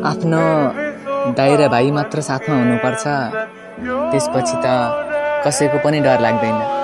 आफ्नो दाइ र भाइ मात्र साथमा हुनुपर्छ, त्यसपछि त कसैको पनि डर लाग्दैन।